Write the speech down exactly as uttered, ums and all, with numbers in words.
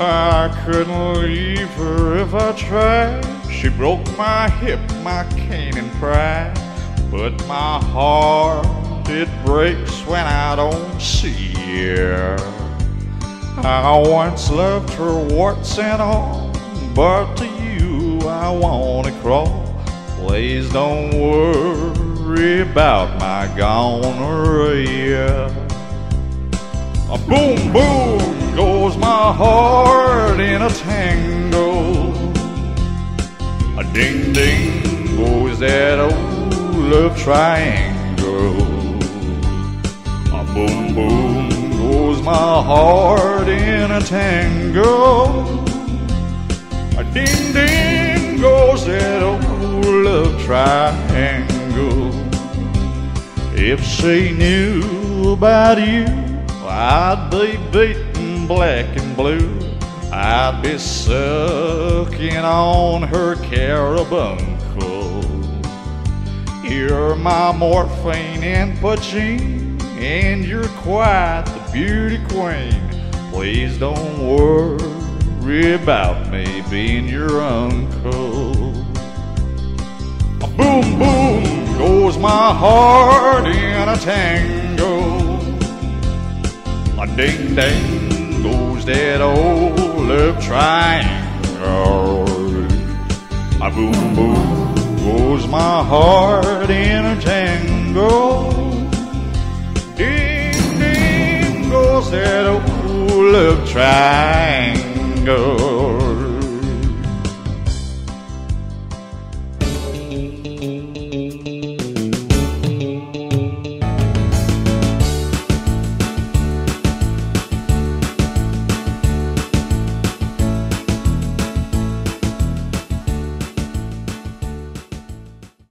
I couldn't leave her if I tried. She broke my hip, my cane and pride. But my heart, it breaks when I don't see her. I once loved her warts and all, but to you I wanna crawl. Please don't worry about my gonorrhea. A boom, boom goes my heart in a tango. A ding, ding goes that old love triangle. A boom, boom goes my heart in a tango. A ding, ding goes that old love triangle. If she knew about you, I'd be beaten black and blue. I'd be sucking on her carbuncle. You're my morphine and poaching, and you're quite the beauty queen. Please don't worry about me being your uncle. A boom, boom goes my heart in a tango. A ding, ding goes that old love triangle. A boom, boom goes my heart in a tango. Ding, ding goes that old love triangle.